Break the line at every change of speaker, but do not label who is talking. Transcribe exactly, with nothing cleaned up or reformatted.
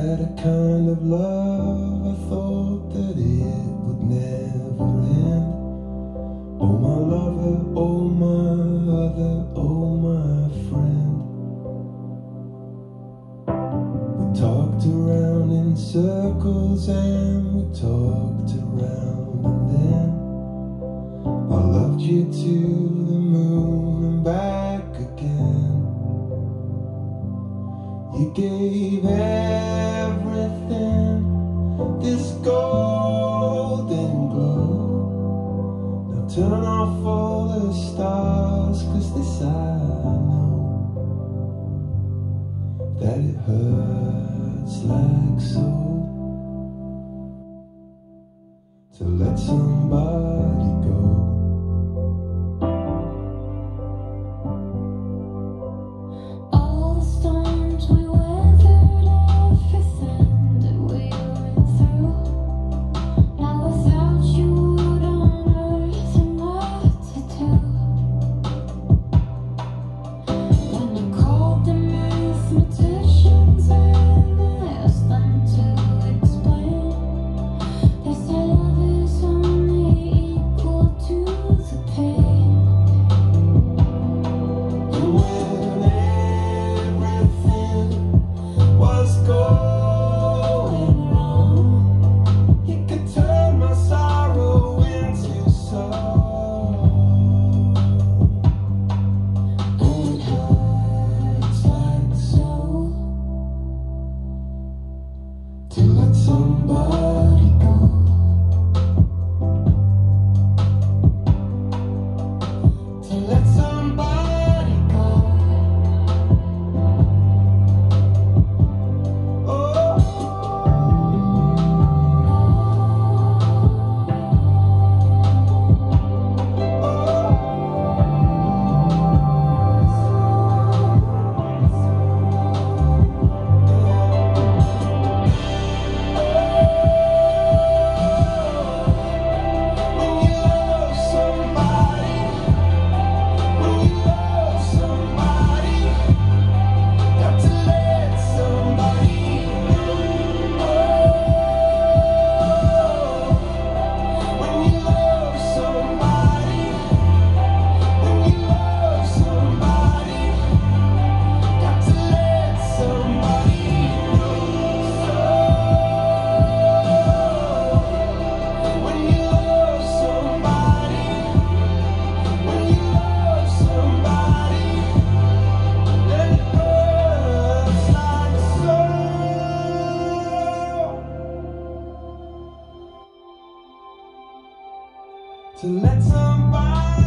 had a kind of love, I thought that it would never end. Oh my lover, oh my other, oh my friend. We talked around in circles and we talked around, and then I loved you to the moon and back again. You gave everything this golden glow. Now turn off all the stars, 'cause this I know, that it hurts like so to let somebody go. To let somebody go, to let somebody go. Oh, to let somebody